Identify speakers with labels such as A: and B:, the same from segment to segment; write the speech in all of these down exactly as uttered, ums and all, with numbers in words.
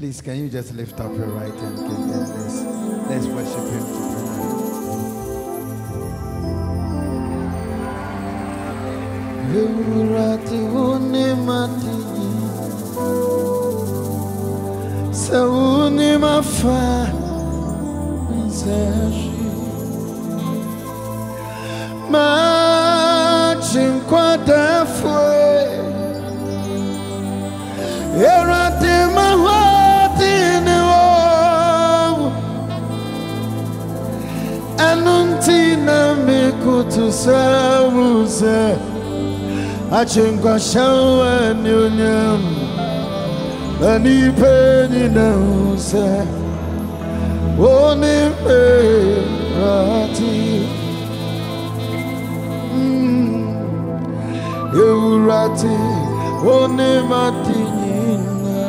A: Please, can you just lift up your right hand and then let's, let's worship him together. Sauni mafa mizashi machin kwada fue erate mahwati ni wo anunti na mikutu saruze achin kwa shawa ni unyam ani penny now say one rati you rati one matinina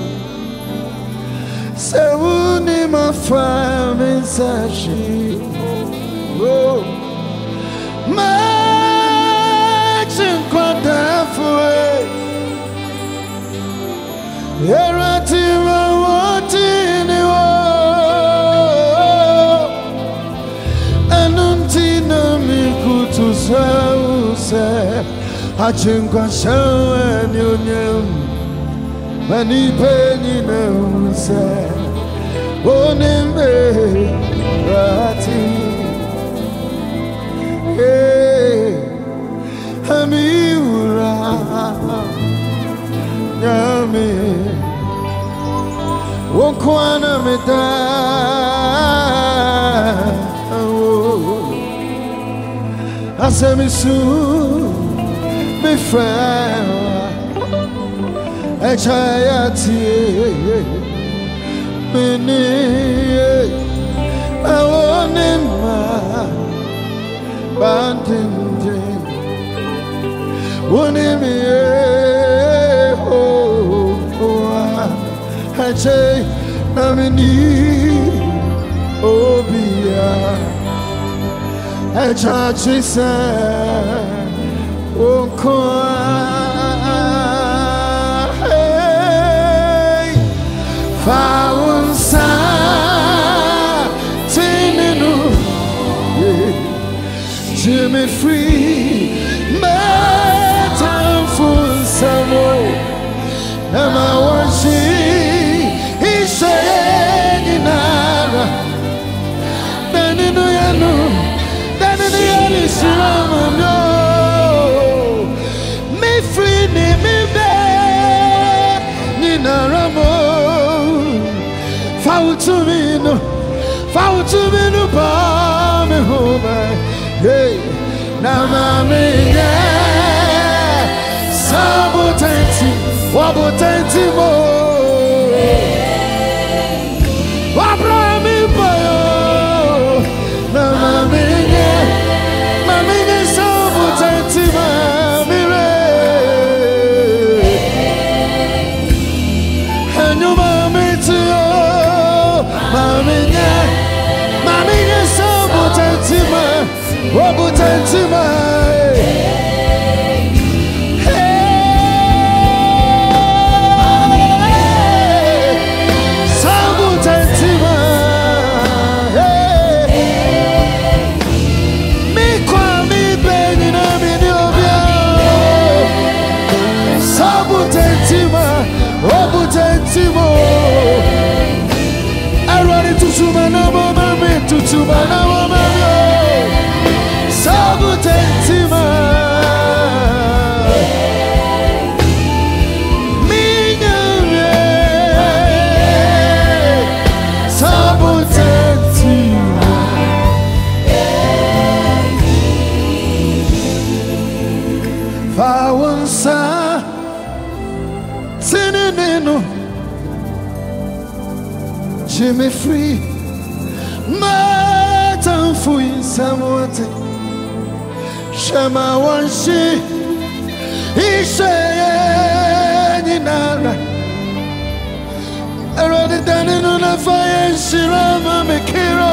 A: say one my family sashi oh much in quadafue Yeratima watini wo Anuntina mikutu sause Achinkwa shawe nyonyem Mani penyi neuse Onimbe rati Hey Hamiura Yami Wokwana meda Asemisu me friend Echayati Mini Awonima Bandinde Wonimi Hache namini obia Hacha chisa okwa hey faunsa tininu Jimmy free metam funsa mo Nama wanshi Ishayeni nara Daninu yanu Daninu yanu shiramu no Mi free ni mi be Nina ramo Fautumino Fautumino pa me home Hey Nama me ye Sabotenti Wabotenti mo Wabrami boyo na mamine mamine sobu tenti mamire hanyu mamiti yo mamine mamine sobu tenti ma wabu tenti ma Timo, I run into Sumana Mama, to Sumana Mama, Sabutentima, Mina, Sabutentima, Fawansa, Sinino. Jimmy free, Matan fui samote, Shama wanshi, Ishayeni nara, Erodi dani nuna fire shirama mekiro,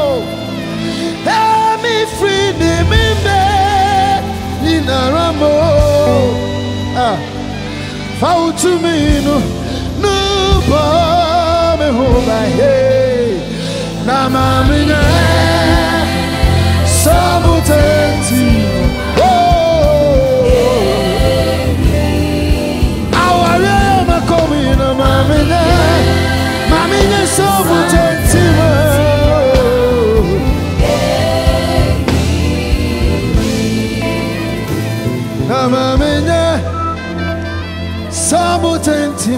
A: Emi free ni mimbe, Nina ramo, Ah, Fautumino, no boy. na mamina sabutenti oh aware makomi na mamina mamina sabutenti na mamina sabutenti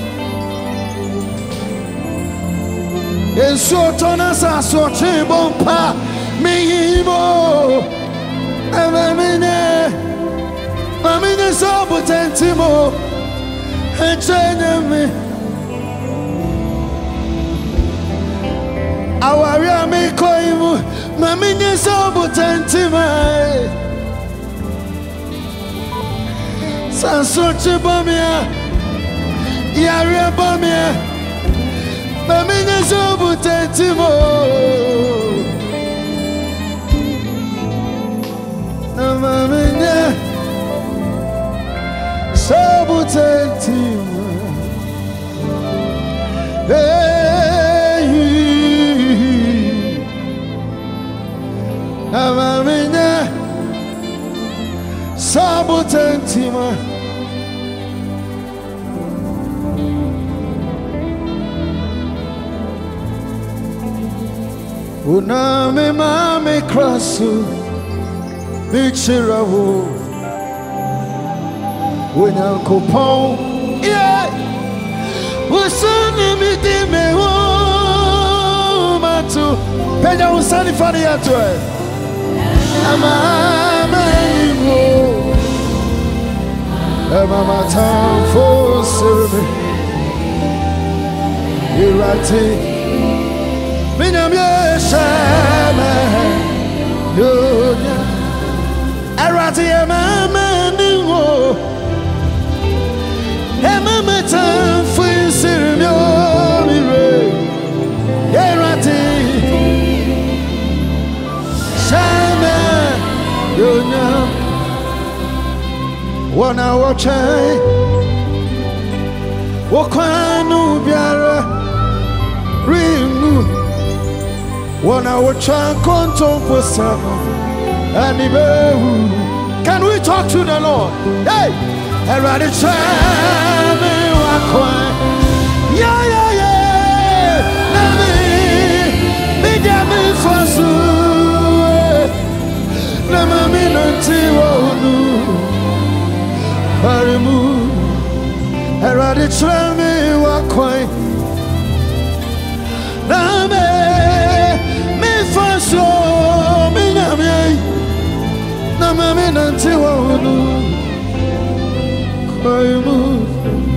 A: Enso tonasa so chibompa mihimo amamine mamine so butentimo enchenyame awari amikoimu mamine so butentima sanso chibomia yari bomia Mamina zobu tentimo Mamina zobu tentimo Hey Mamina zobu tentimo Una me mame krasu bichirawo Wena kopon yeah Usani mi dime wo matu Peja usani fani ya tuwe Ama menimo Ema matamfo sirme Irati Minyam yeshama yonya Arati yamama ningo Emama tamfu sirimyo mire Arati shama yonya Wana wachai Wakwanu biara Ringu Wana wacha konton posama Anibehu. Can we talk to the Lord? Hey! Eradi chame wakwa Yeah, yeah, yeah Nami Mijami fasu Nama minanti wonu Harimu Eradi chame wakwa Nami So me na me na me na ntiwa onu kwaimu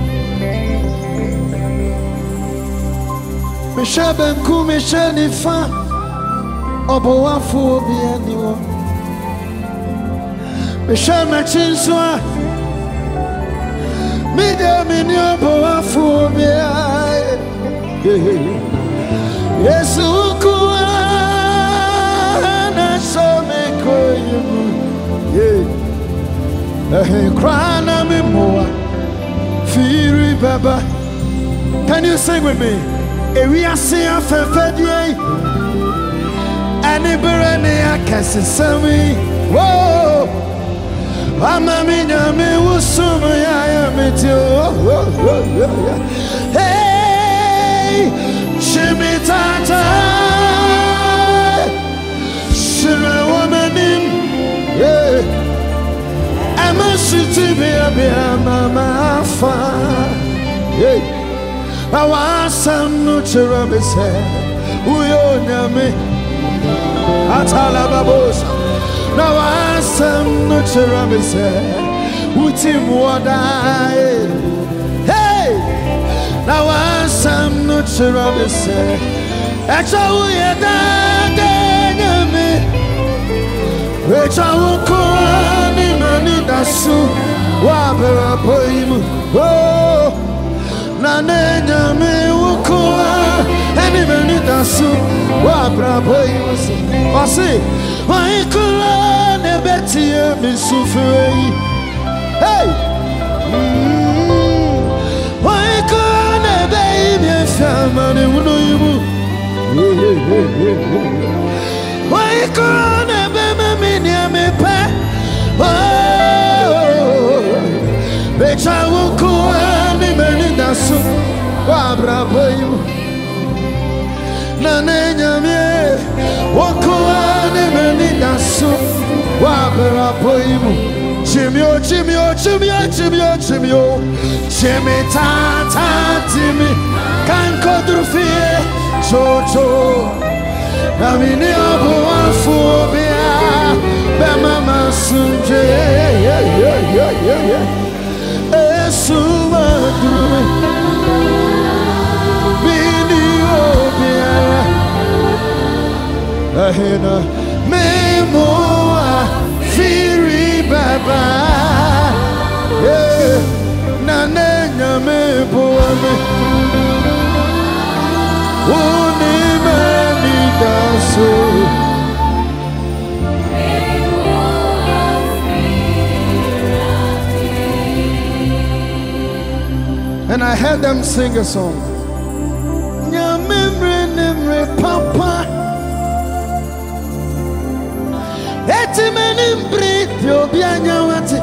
A: me shaben ku me shani fa obo wafu obi aniwo me shama chinswa me de me ni obo wafu obi ai Yesu ku so me koyemu yeah eh krana me moa firi baba. Can you sing with me? Ewi ase afefedie ani berene akasesami wo amami nyame wusum ya ya meti oh hey chimitata Shira womanim yeah I'm a city baby mama fa yeah I want some no chirabe say uyo nyame atala babosa na want some no chirabe say utim wada hey na want some no chirabe say echa uye da Echa uko ni mani dasu wabera poimu oh na nenya me uko ni mani dasu wabera poimu osi waikula ne beti mi sufei hey waikula ne baby fama ne unoyimu Why can't I be me near me? Oh, bitch, I won't go any minute. That's so. Wabra boyu, na nenya me. Won't go any minute. That's so. Wabra boyu. Jimmy, oh, Jimmy, oh, Jimmy, oh, Jimmy, oh, Jimmy, oh, Jimmy, ta, ta, Jimmy, can't go through fear, Jojo. I mean, you're one for me, Bama, Sunday, yeah, yeah, yeah, yeah, yeah. A suma, Bini, oh, yeah. I hear no memoir, Fury. Baba, yeah, na nenya me boame, uni me ni daso. And I heard them sing a song. Nyamimre nimre papa. Eti menimbre biobianya wate.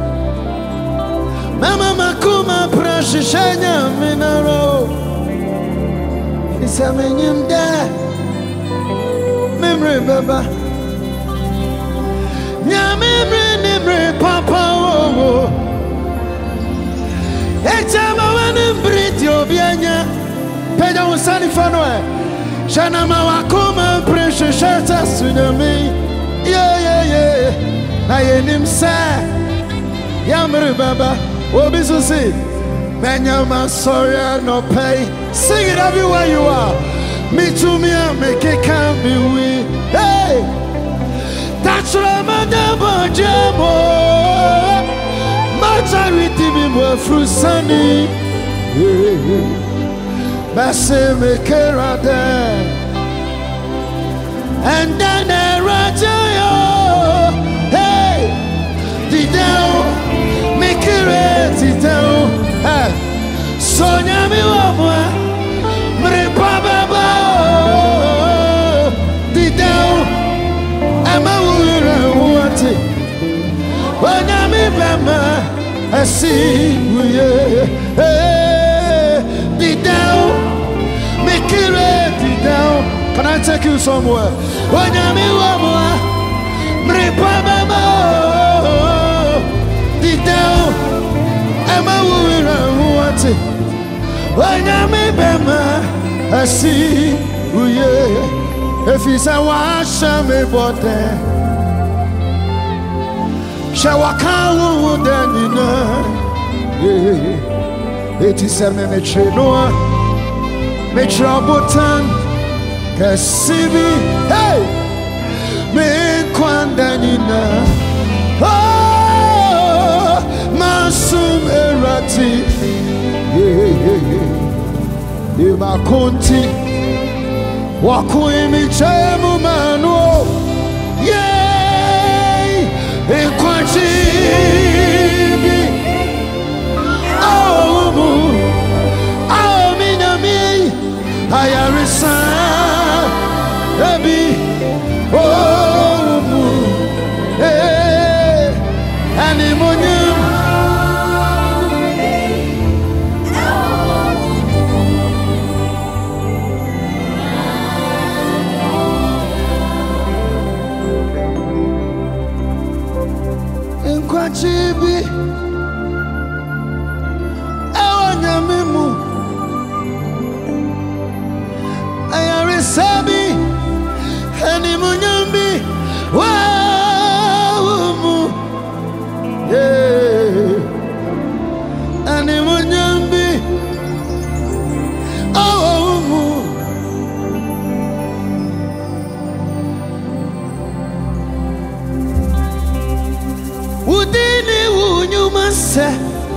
A: Mama makuma prashishanya minaro. Isa menyimda. Memre baba. Nyamimre nimre papa oh. Eti menimbre biobianya. Peja usani fanoe. Shana mawakuma prashishata sunyami. Yeah, yeah, yeah. Na yenim sa Yamri Baba Obisu si Menyama sorry no pay. Sing it everywhere you are. Me to me make it can be we. Hey, that's Ramadan Jamo. Majority me more fruit sunny. Basse me kerada. And then I raja yo, hey, the down, make it ready down, hey, Sonya mi wamwa, mre baba, the down, I'm a woman wanted, when I'm a bama, I see we, hey, the down, make it ready down. Can I take you somewhere? When I'm in Wamwa, Mripama, the down, I'm a woman who wants it. When I'm in Bama, I see, oh yeah, if it's a wash, I'm a bottle. Shawaka would then you know, it is a miniature, no, make your button. Kasibi, hey, me kwandanina, oh, masum erati, yeah, yeah, yeah, imakunti, wakuimi chemu manu, yeah, ekwachibi, oh, mu, oh, minami, ayarisa. Baby, oh, hey, animonium. In Quachibi, Awanyamimu, Ayarisabi. Ani munyambi wa mu yeah ani munyambi oh mu udini unyuma se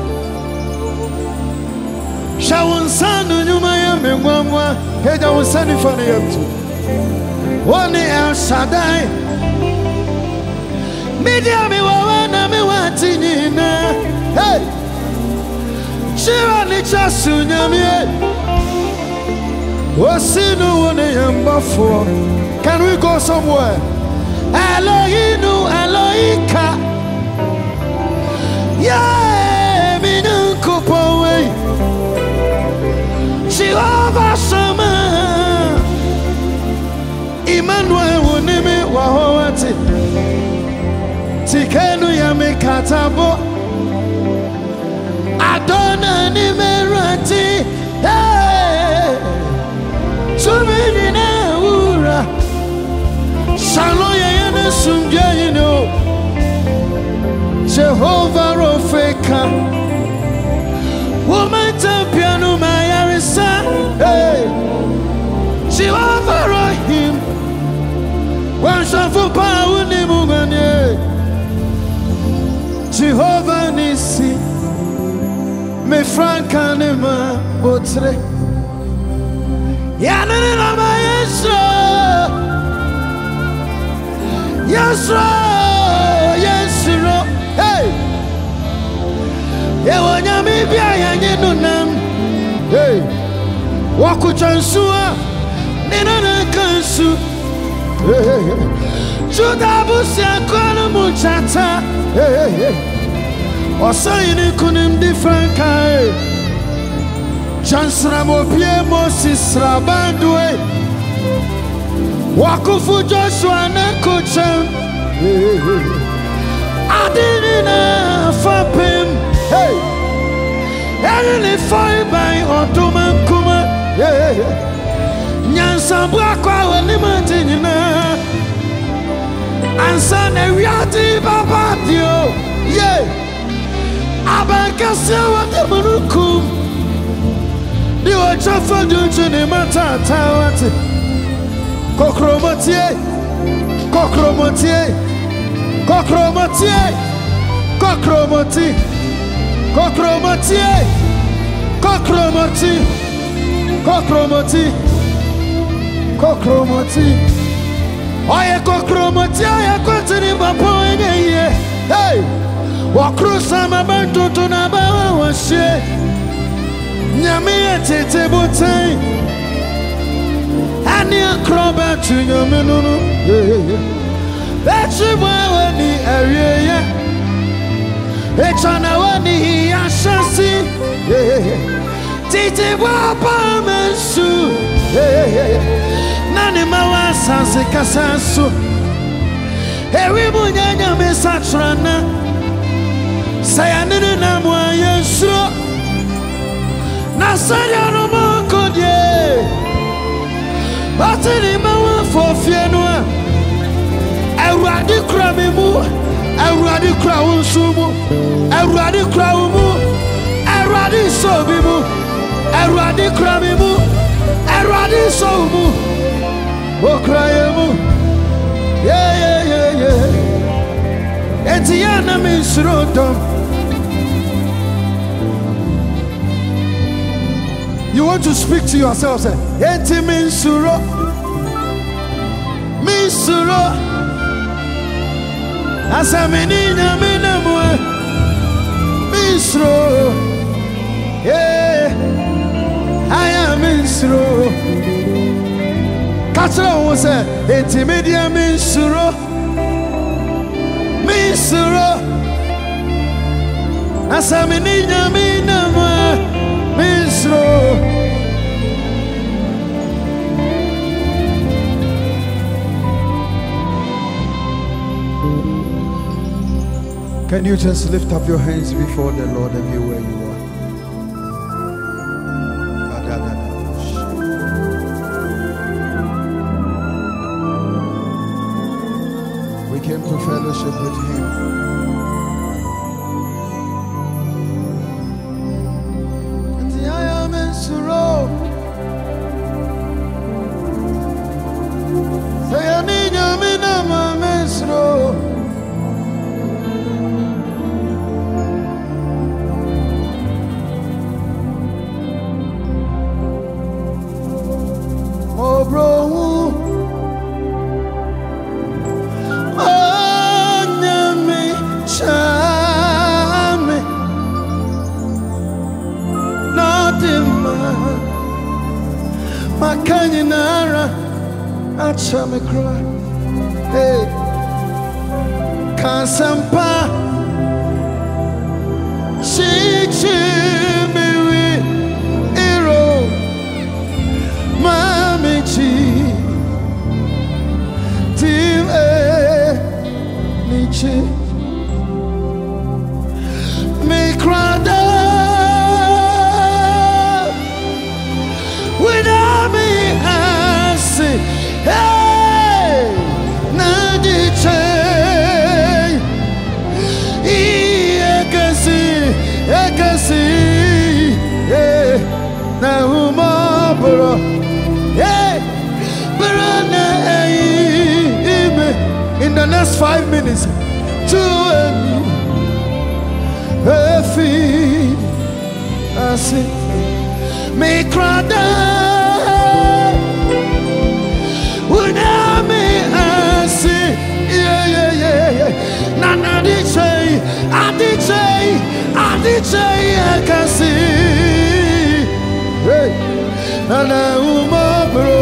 A: shawun sanu nyuma ya mengwangwa heja unsani fani yetu. One El Shaddai, media me wana me watinina. Hey, Shira ni chasunyami. Osinu one yambafo. Can we go somewhere? Elohinu Elohika. Yeah, me nunca powe. Jehovah Sama. Emmanuel wonimi wahowati. Tikenu ya mikatabo. Adona ni merati. Hey, sumini na ura. Shalo ya na sumja you know. Jehovah Rofeka. Woman champion mayarisa. Hey, Jehovah Rahim. One shot for power ni munganye. Jehovah Nisi. Me franka ne ma botre. Ya ne na ma Yesro. Yesro, Yesro. Hey. Ye wonya mi bia ya nyenu nam. Hey. Waku chansua. Ni na na kansu. Hey. Juda busi akwano muchata. Hey hey. Osayini kunim different kai. Chansra mo pie Moses rabandwe. Wakufu Joshua ne kuchem. Adini na fapim. Hey. Eni foi by otoman kuma. Hey. Nyansambu akwa wani mantinina. Ansa ne wiati baba dio. Yeah. Abankase wate manukum. Di wachafa dunchu ni matata wate. Kokromotie, kokromotie, kokromotie, kokromoti, kokromotie, kokromoti, kokromoti, kokromoti. Oye kokromoti, oye kwatini mapo enye. Hey, wakrusa mabantu tunabawa washe. Nyamiye tete butei. Ani akroba tu nyamenunu. Bechi mwa ni ariye. Echana wani hiya shasi. Titi wapa mensu. Nani mawa sansi kasansu. Ewi munyanya mesatrana. Sayaninu na mwa yensro. Nasanya no mokodye. Batini mawa fofienwa. Erwadi kra mimu. Erwadi kra unsumu. Erwadi kra umu. Erwadi sobimu. Erwadi kra mimu. Erwadi soumu. Okrayemu. Yeah yeah yeah yeah. Etiana minsurodom. You want to speak to yourself, say, Eti minsuro, minsuro. Asamininya minamwe, minsuro. Yeah, I am minsuro. Katra who say, Eti media minsuro, minsuro. Asamininya minamwe. Can you just lift up your hands before the Lord everywhere you are? We came to fellowship with Him. Oh, bro, oh, nyami. Makanyinara Achamekra. Hey, Kansampa Chichimiwi Iro Mamichi Tim E Nichi Mikrada without me I see. Hey, Nadiche, I can see, I can see. Hey, now bro, hey, Barana, in the next five minutes, to a feet, I see. Me cry down without me I see. Yeah, yeah, yeah, yeah. Nana did say, I did say, I did say I can see. Hey, Nana Uma bro.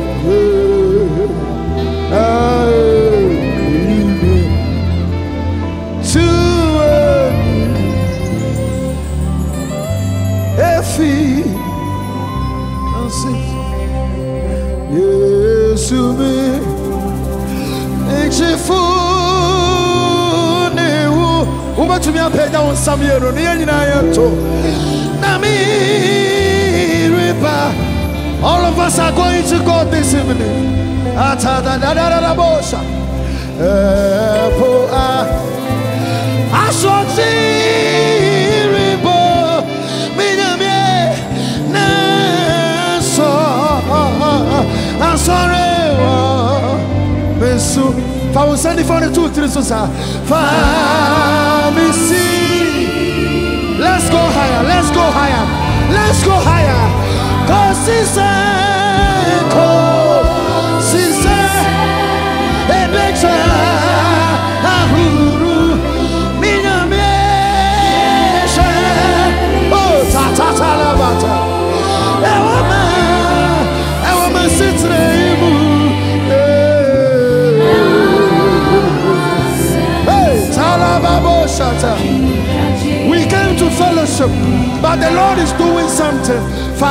A: To a feet. Yes, me. Echifu newu. Uma to me a pay down some year on the end. Nami riba. All of us are going to go this evening. Atada da da da da bosha. Po a. Ashoti ribo. Minami na so. I'm sorry, Besu. If I was sending for the two, three, so far, me see. Let's go higher, let's go higher, let's go higher. Cause it's a call, it's a better. Oh, ta ta ta la bata. We came to fellowship, but the Lord is doing something.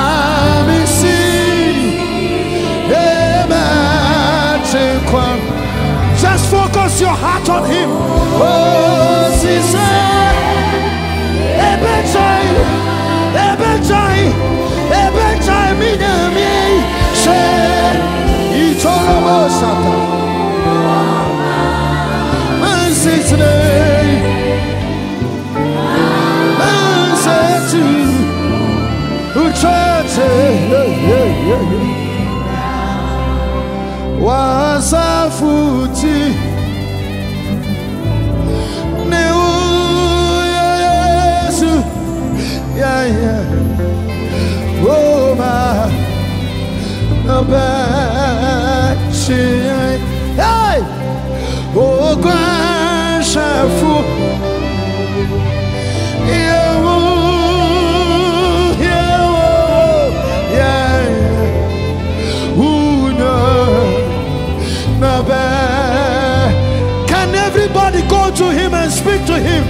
A: Just focus your heart on Him. Oh, Caesar, Ebechai, Ebechai, Ebechai, Minami, She, Itolomosata, Mansitne. Wasafuti Neu Yesu ya ya Roma Nabachi hey O Gwashafu Can everybody go to Him and speak to Him?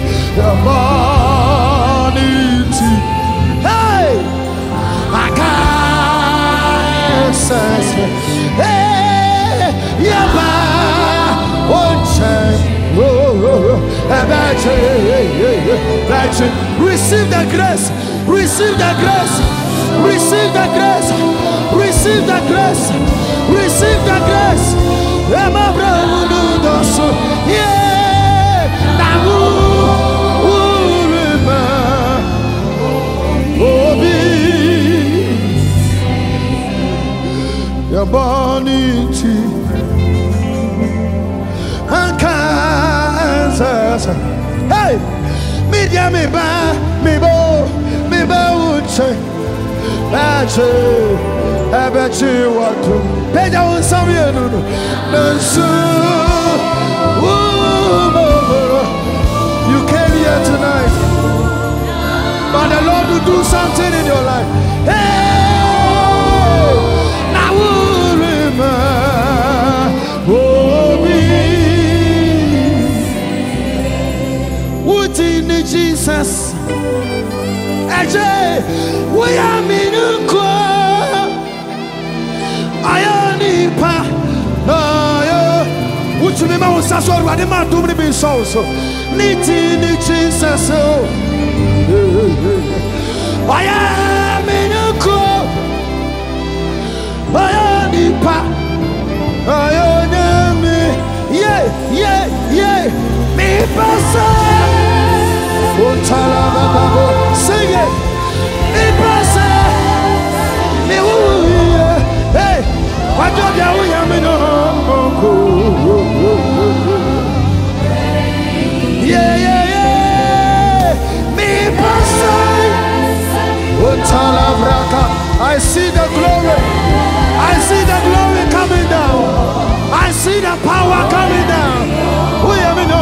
A: Hey, I can't say. Hey, Yaba, one time. Receive the grace. Receive the grace. Receive the grace. Receive the grace. Receive the grace. Yeah. Your body hey, media me ba me bo me ba uche bache abache watu peja unsamye nunu nansu. You came here tonight, but the Lord will do something in your life. Hey, Because what we demand to be so so. Niti ni Jesus. I am in a court. I am in pa. I am me. Yeah, yeah, yeah. Me pasa. Sing it. Me pasa. Me woo. Hey. What do you have in yeah, yeah, yeah. Me pasa. I see the glory. I see the glory coming down. I see the power coming down. We have no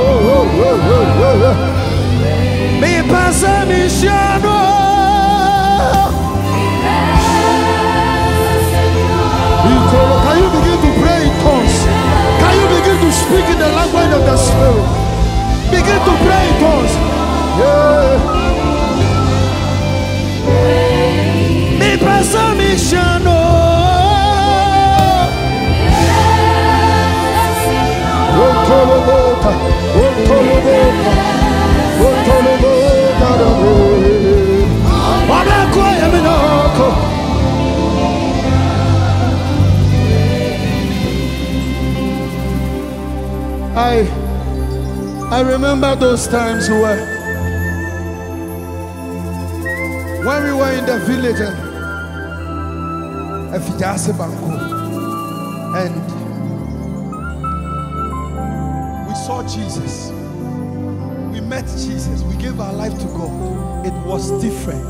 A: me pasa mi shano. Can you begin to pray in tongues? Can you begin to speak in the language of the Spirit? Begin to pray in tongues. Yeah. Me pasa mi shano. Ontolobota, ontolobota, ontolobota. Wabako yeminoko. I I remember those times where when we were in the village and and we saw Jesus. We met Jesus. We gave our life to God. It was different.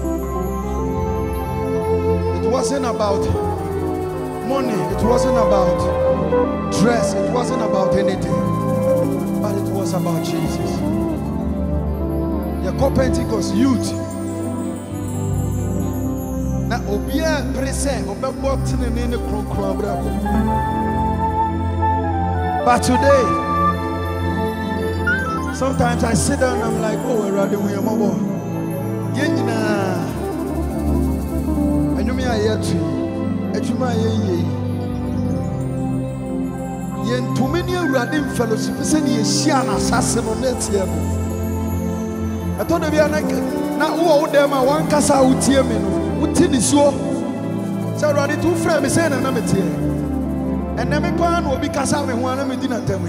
A: It wasn't about money. It wasn't about dress. It wasn't about anything. But it was about Jesus. Your Pentecost youth. Now, Obia present, Obia walked in the crown. But today, sometimes I sit down and I'm like, oh, we're ready with your mobile. Yenina, and you may I hear to you, my ye. Yen too many Radim fellowship, send ye Shian assassin on that year. I told them, now who them I want Casa with you, Utini so. So ready to frame me saying, and I'm here. And then my plan will be Casa when one of me didn't tell me.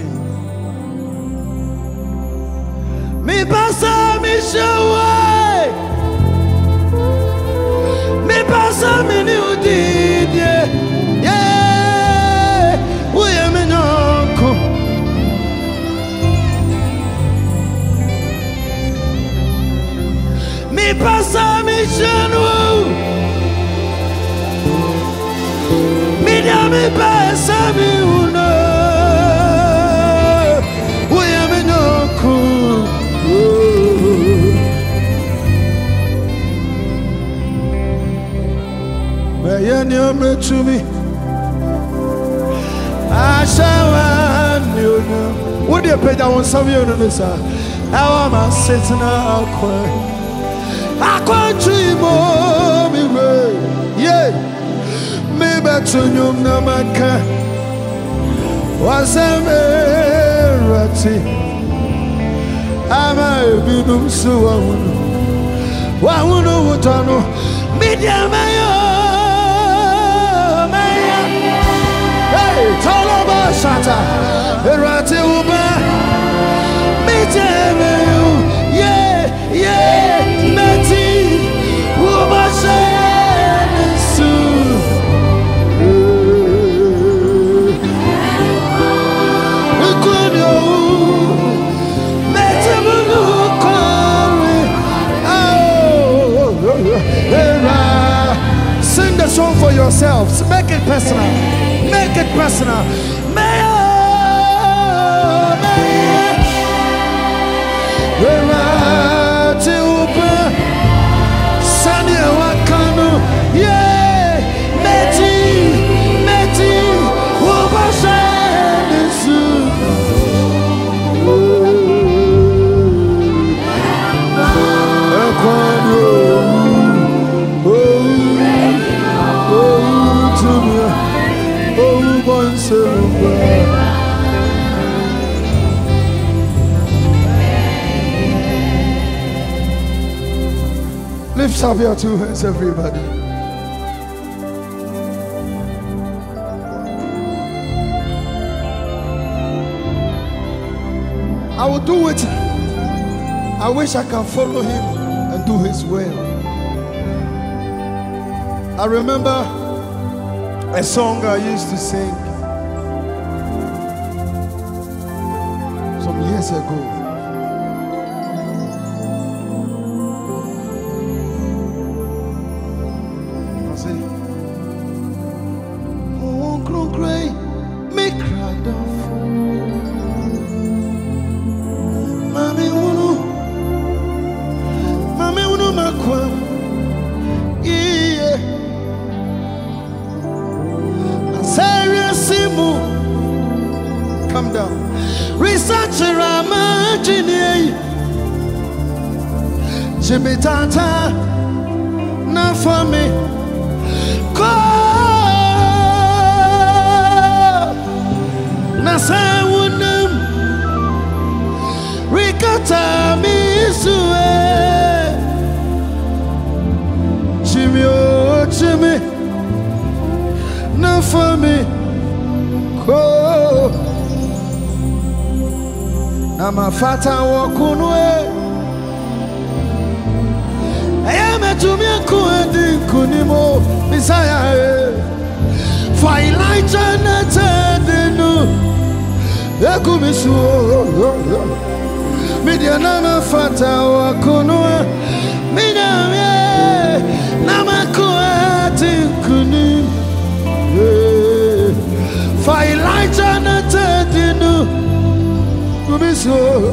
A: Me pasa me show. Me pasa me new did, yeah. Yeah, we am in uncle. Me pasa me show. Me da me pasa me uno. We am in uncle. Yen you me to me. I shall you know. Would you pay down some you know, sir? How am I sitting out? I can't dream of me. Yeah, me better you namaka. Was a merati. Am I be so? Why would you know? Media mayo. Toloba shata, erate uba, miteme you, yeah, yeah, meti, uba shenesu. Ukunyo, metemu nukore, oh, era. Sing the song for yourselves, make it personal. Make it personal. May yeah, Meti, Meti, Lift up your two hands, everybody. I will do it. I wish I can follow him and do his will. I remember a song I used to sing some years ago. I say, oh, grow gray, make cry down. Mami uno, mami uno makwa, yeah. Seriously, come down. Research Rama Jini, Jimmy Tata, na for me. Go, na say wunum. Rikata misue Jimmy oh Jimmy Na for me Ko Na mafata wakunwe Aya metumia kuendi kunimo Misaya For Elijah na tedenu Ekumisu Media nama fata wakunwa Media me Nama kuati kuni For Elijah na tedinu Kumiso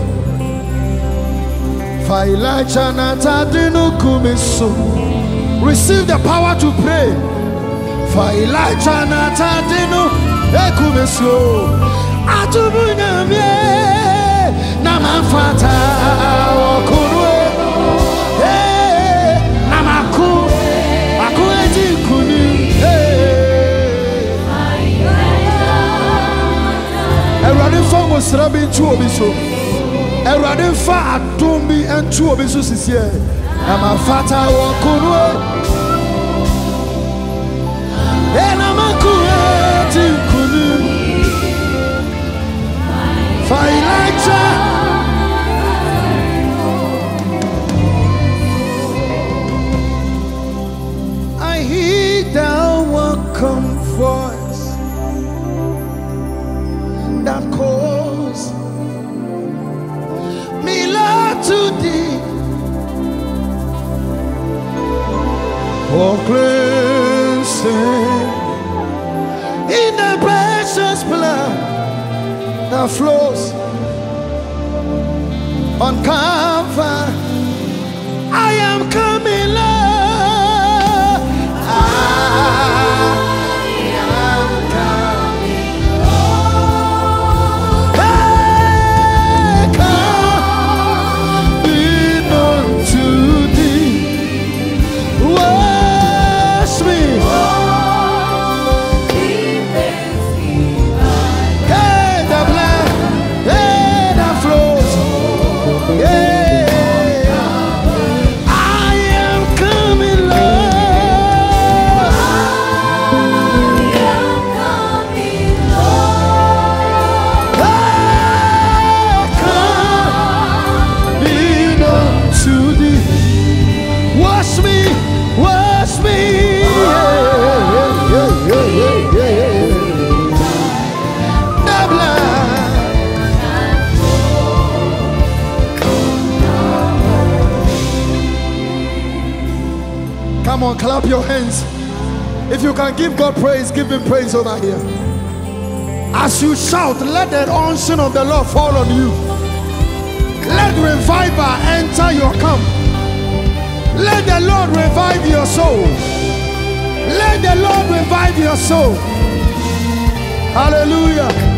A: For Elijah na tedinu kumiso Receive the power to pray For Elijah na tedinu Ekumiso Atubunya me Namafata wakunwe eh namaku akueti kuni eh Erade fa mosrabi ntu obi so Erade fa atombi ntu obi so sisie namafata wakunwe eh namaku eti kuni For Elijah I hear that welcome voice that calls me Lord to thee for cleansing in the precious blood that flows on Calvary. I am coming, Lord. I am coming, Lord. Hey, coming unto thee. Wash me. Come on, clap your hands. If you can give God praise, give him praise over here. As you shout, let the unction of the Lord fall on you. Let revival enter your camp. Let the Lord revive your soul. Let the Lord revive your soul. Hallelujah.